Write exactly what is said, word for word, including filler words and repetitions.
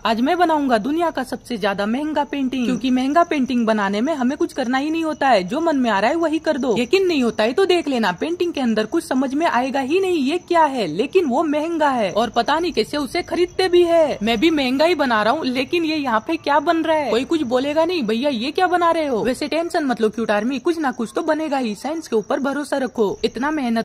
आज मैं बनाऊंगा दुनिया का सबसे ज्यादा महंगा पेंटिंग, क्योंकि महंगा पेंटिंग बनाने में हमें कुछ करना ही नहीं होता है, जो मन में आ रहा है वही कर दो। यकीन नहीं होता है तो देख लेना, पेंटिंग के अंदर कुछ समझ में आएगा ही नहीं ये क्या है, लेकिन वो महंगा है और पता नहीं कैसे उसे खरीदते भी है। मैं भी महंगा ही बना रहा हूँ, लेकिन ये यहाँ पे क्या बन रहा है, कोई कुछ बोलेगा नहीं भैया ये क्या बना रहे हो। वैसे टेंशन मत लो क्यूट आर्मी, कुछ ना कुछ तो बनेगा ही, साइंस के ऊपर भरोसा रखो। इतना मेहनत